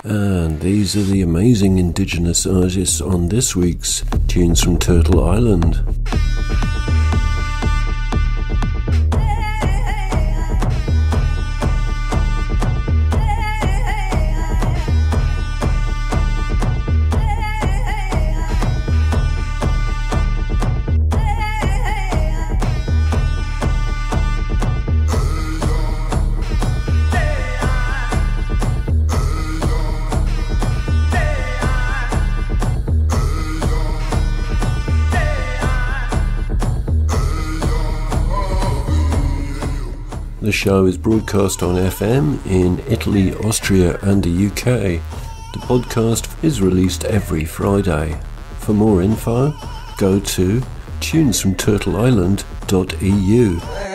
And these are the amazing indigenous artists on this week's Tunes from Turtle Island. The show is broadcast on FM in Italy, Austria and the UK. The podcast is released every Friday. For more info, go to tunesfromturtleisland.eu.